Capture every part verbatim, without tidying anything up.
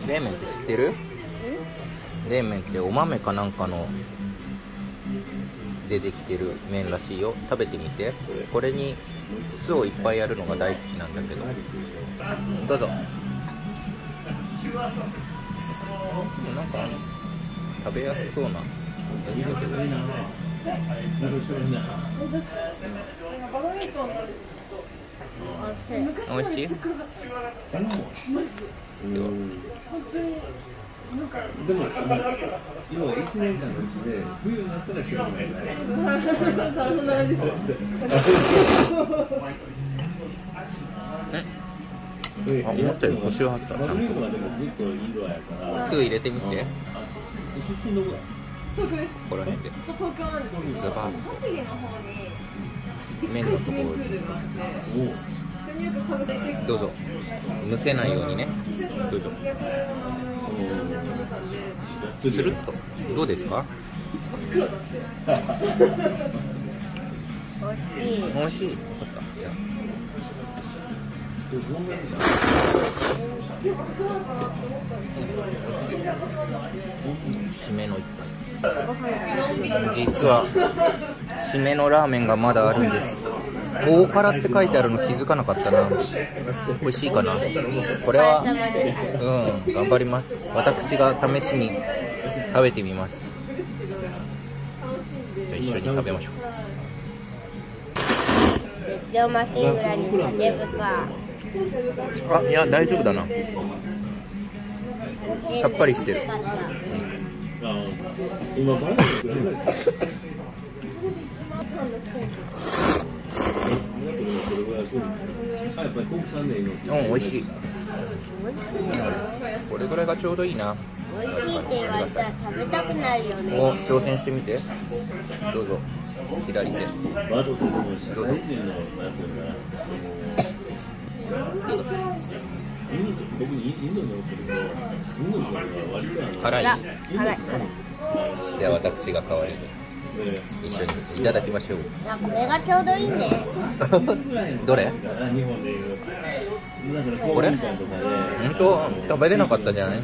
冷麺って知ってる？冷麺ってお豆かなんかのでできてる麺らしいよ。食べてみて。これに酢をいっぱいやるのが大好きなんだけど。どうぞ。なんか食べやすそうな。おいしい？ でも、要はいちねんかんのうちで冬になったら白くない。そんな感じです。あ、思ったより腰はあった。ちゃんと。酢入れてみて。 出身どこだ？ ここら辺で。 東京なんですけど、 ズバッと栃木の方に麺のところに。どうぞ。むせないようにね。どうぞ。するっと。どうですか？おいしい。よかった。締めの一杯。実は締めのラーメンがまだあるんです。大辛って書いてあるの気づかなかったな。美味しいかな。これはうん頑張ります。私が試しに食べてみます。じゃあ一緒に食べましょう。 絶対マシンぐらいに叫ぶか。 あ、いや大丈夫だな。さっぱりしてる。 今バナナうん、美味しい。うん、これぐらいがちょうどいいな。 美味しいって言われたら食べたくなるよね。 お、挑戦してみて。どうぞ。左手。どうぞ。辛い。 辛い。辛い。 では私が代わりに一緒にいただきましょう。 あ、これがちょうどいいね。 どれ？これ？本当食べれなかったじゃない？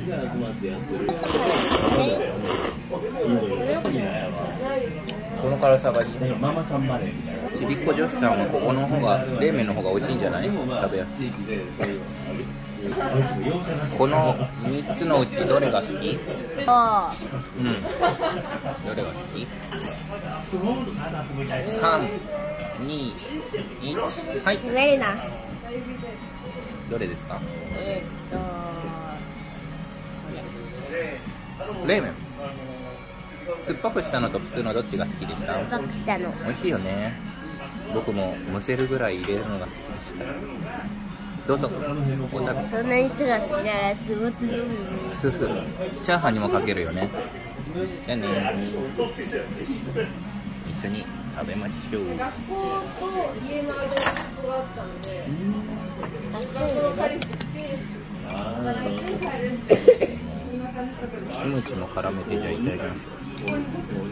この辛さがいい。ちびっこ女子さんはここの方が冷麺の方が美味しいんじゃない？食べやすい。このみっつのうちどれが好き？ あうん。どれが好き？さん、に、いち、はい。 滑るな。 どれですか？ えー、っと冷麺。酸っぱくしたのと普通のどっちが好きでした？ 酸っぱくしたの。 美味しいよね。僕もむせるぐらい入れるのが好きでした。どうぞ。お食べ。 そんなに酢が好きなら酢もつのみ。 ふふ。チャーハンにもかけるよね。じゃあね。一緒に食べましょう。 学校と家の間に学校があったので、学校を借りてきて、キキムチも絡めてじゃあいただきましょう。